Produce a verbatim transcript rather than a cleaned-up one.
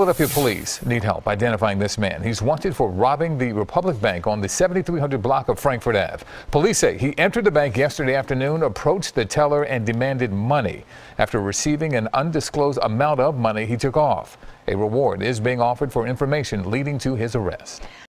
Philadelphia police need help identifying this man. He's wanted for robbing the Republic Bank on the seventy-three hundred block of Frankford Avenue. Police say he entered the bank yesterday afternoon, approached the teller, and demanded money. After receiving an undisclosed amount of money, he took off. A reward is being offered for information leading to his arrest.